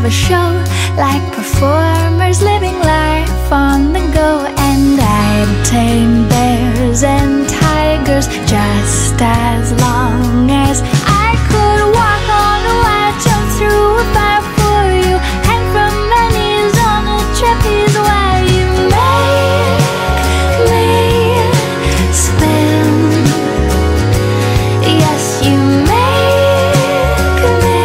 of a show, like performers living life on the go. And I'd tame bears and tigers just as long as I could walk on a wire, jump through a fire for you, hang from my knees on a trapeze while you make me spin. Yes, you make me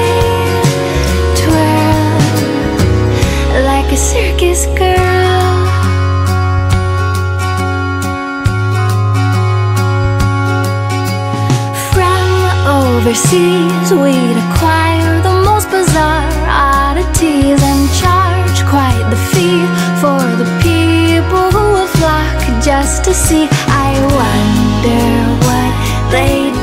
twirl like a circus girl. Overseas, we'd acquire the most bizarre oddities and charge quite the fee for the people who will flock just to see. I wonder what they'd